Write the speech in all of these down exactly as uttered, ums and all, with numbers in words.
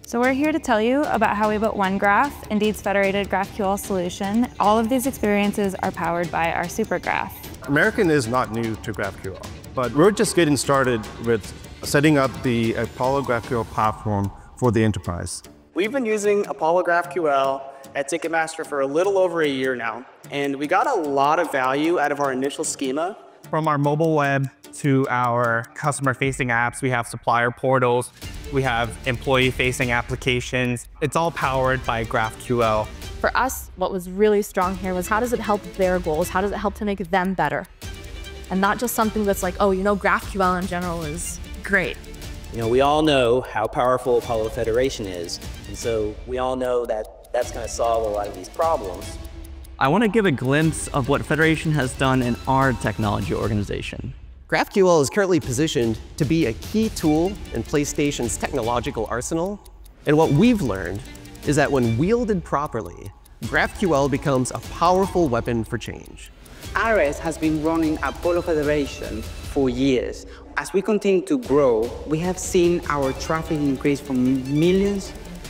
So we're here to tell you about how we built OneGraph, Indeed's federated GraphQL solution. All of these experiences are powered by our SuperGraph. American is not new to GraphQL, but we're just getting started with setting up the Apollo GraphQL platform for the enterprise. We've been using Apollo GraphQL at Ticketmaster for a little over a year now, and we got a lot of value out of our initial schema. From our mobile web to our customer-facing apps, we have supplier portals, we have employee-facing applications. It's all powered by GraphQL. For us, what was really strong here was how does it help their goals? How does it help to make them better? And not just something that's like, oh, you know, GraphQL in general is great. You know, we all know how powerful Apollo Federation is, and so we all know that that's going to solve a lot of these problems. I want to give a glimpse of what Federation has done in our technology organization. GraphQL is currently positioned to be a key tool in PlayStation's technological arsenal. And what we've learned is that when wielded properly, GraphQL becomes a powerful weapon for change. R S has been running Apollo Federation for years. As we continue to grow, we have seen our traffic increase from millions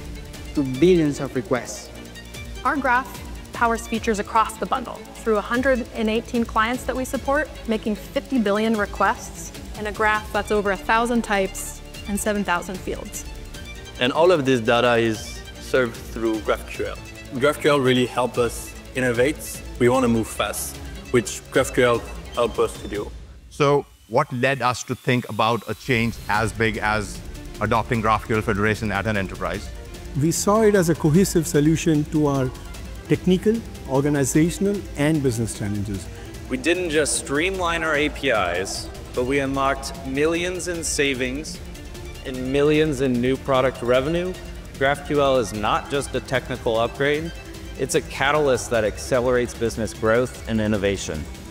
to billions of requests. Our graph powers features across the bundle through one hundred eighteen clients that we support, making fifty billion requests in a graph that's over one thousand types and seven thousand fields. And all of this data is served through GraphQL. GraphQL really helps us innovate. We want to move fast, which GraphQL helps us to do. So what led us to think about a change as big as adopting GraphQL Federation at an enterprise? We saw it as a cohesive solution to our technical, organizational, and business challenges. We didn't just streamline our A P Is, but we unlocked millions in savings and millions in new product revenue. GraphQL is not just a technical upgrade, it's a catalyst that accelerates business growth and innovation.